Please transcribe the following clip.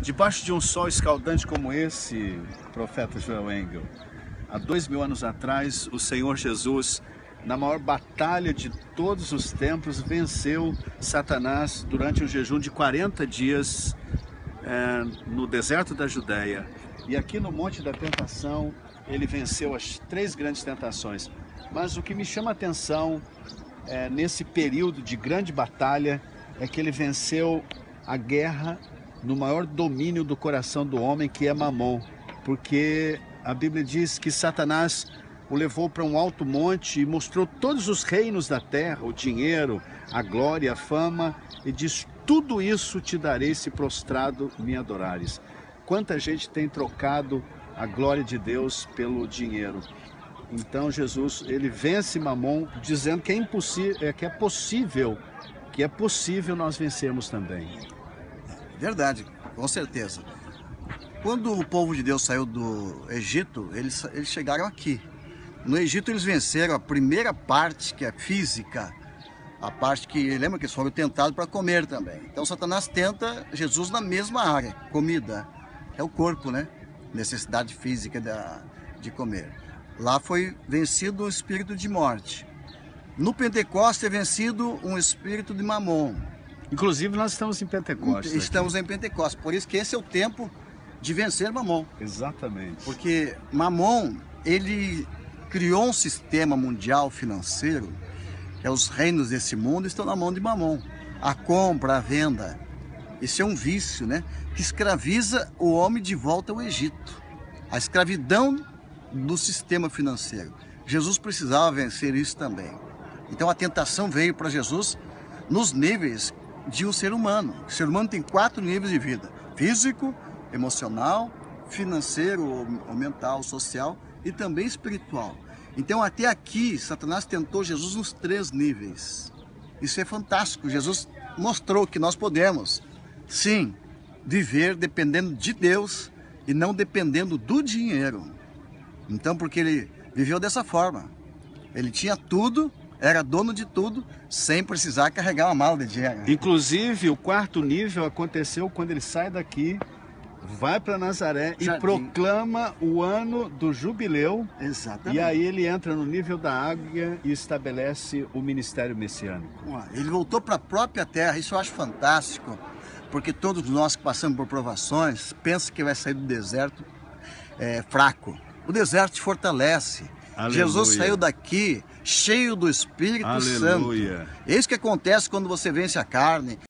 Debaixo de um sol escaldante como esse, profeta Joel Engel, há 2000 anos atrás, o Senhor Jesus, na maior batalha de todos os tempos, venceu Satanás durante um jejum de 40 dias no deserto da Judéia. E aqui no Monte da Tentação, ele venceu as 3 grandes tentações. Mas o que me chama a atenção nesse período de grande batalha é que ele venceu a guerra no maior domínio do coração do homem, que é Mamon, porque a Bíblia diz que Satanás o levou para um alto monte e mostrou todos os reinos da terra, o dinheiro, a glória, a fama, e diz: tudo isso te darei se prostrado me adorares. Quanta gente tem trocado a glória de Deus pelo dinheiro. Então Jesus, ele vence Mamon, dizendo que é impossível, que é possível nós vencermos também. Verdade, com certeza. Quando o povo de Deus saiu do Egito, eles chegaram aqui. No Egito eles venceram a primeira parte, que é física, a parte que, lembra que eles foram tentados para comer também. Então Satanás tenta Jesus na mesma área, comida, é o corpo, né? Necessidade física de comer. Lá foi vencido o espírito de morte. No Pentecostes é vencido um espírito de Mamon. Inclusive nós estamos em Pentecostes. Estamos em Pentecostes, por isso que esse é o tempo de vencer Mamon. Exatamente. Porque Mamon, ele criou um sistema mundial financeiro, que é os reinos desse mundo estão na mão de Mamon. A compra, a venda, esse é um vício, né? Que escraviza o homem de volta ao Egito. A escravidão do sistema financeiro. Jesus precisava vencer isso também. Então a tentação veio para Jesus nos níveis de um ser humano. O ser humano tem 4 níveis de vida: físico, emocional, financeiro, mental, social e também espiritual. Então até aqui Satanás tentou Jesus nos 3 níveis. Isso é fantástico. Jesus mostrou que nós podemos, sim, viver dependendo de Deus e não dependendo do dinheiro. Então, porque ele viveu dessa forma, ele tinha tudo, era dono de tudo, sem precisar carregar uma mala de dinheiro. Inclusive, o 4º nível aconteceu quando ele sai daqui, vai para Nazaré e proclama o ano do jubileu. Exatamente. E aí ele entra no nível da águia e estabelece o ministério messiânico. Ele voltou para a própria terra. Isso eu acho fantástico, porque todos nós que passamos por provações pensam que vai sair do deserto fraco. O deserto te fortalece. Aleluia. Jesus saiu daqui cheio do Espírito Santo. É isso que acontece quando você vence a carne.